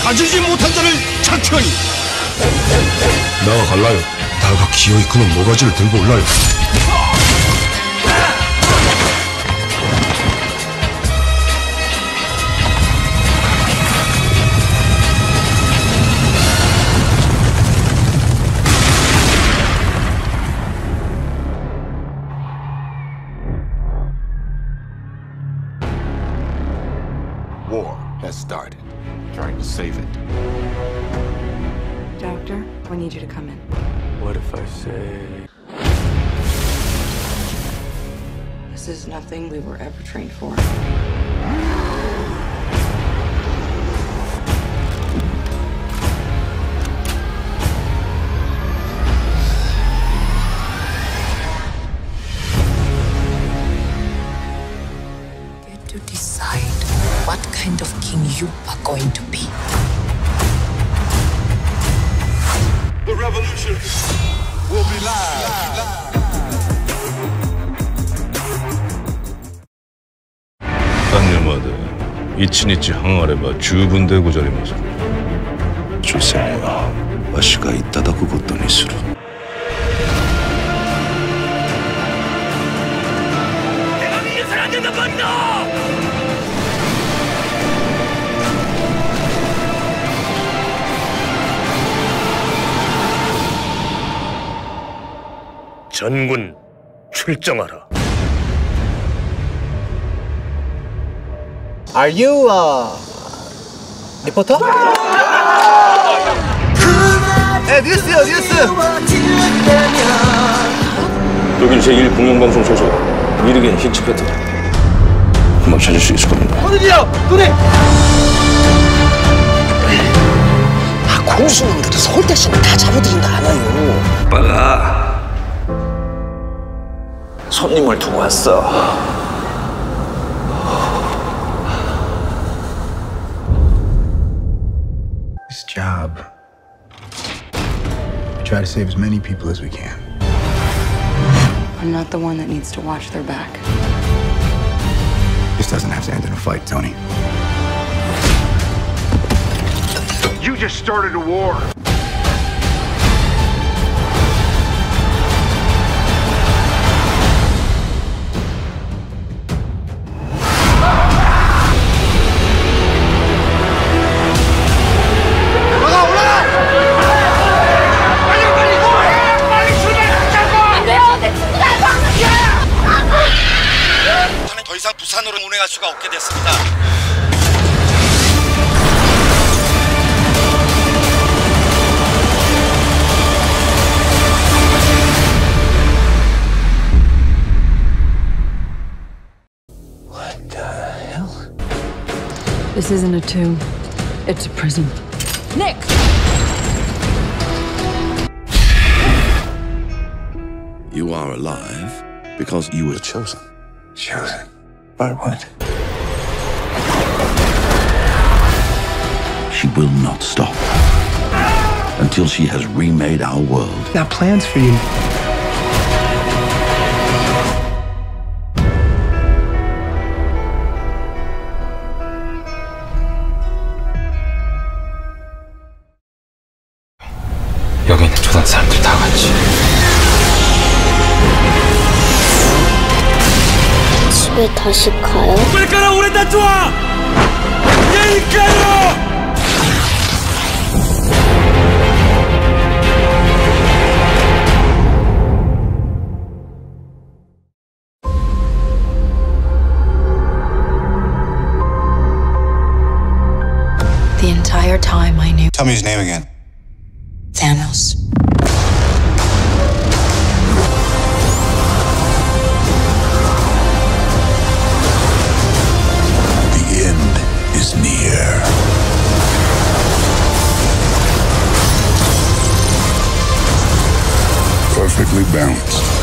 가지지 못한 자를 착취하니 나가 갈라요. 다가 기어이 크는 모가지를 들고 올라요. War has started. Trying to save it. Doctor, I need you to come in. What if I say... This is nothing we were ever trained for. Get to decide what kind of king you are going to be. The revolution will be live. 단념하되 이치니치 항아래바 주분대 고자리마서 조세와 와시가 이따다고 것도 니스루 내가 믿어서는 안 된다 반다. 전군 출정하라. Are you 리포터? 네, 뉴스요, 뉴스. 여긴 제1공영방송 소속 미르겐 힌치페트. 한번 찾을 수 있을 겁니다. 오늘이요, 노래. 공수놈들은 서울대시는 다 잡아들인다 않아요. 오빠가 손님을 두고 왔어. This job, we try to save as many people as we can. I'm not the one that needs to watch their back. This doesn't have to end in a fight, Tony. You just started a war. 저는 더 이상 부산으로 운행할 수가 없게 됐습니다. What the hell? This isn't a tomb. It's a prison. Nick! You are alive because you were chosen. Chosen. By what? She will not stop until she has remade our world. Got plans for you. 여기 있는 조선 사람들 다 같이. 집에 다시 가요? 빨리 가라 오래 다 좋아. 예이 가요. The entire time I knew Tell me his name again. Thanos. The end is near. Perfectly balanced.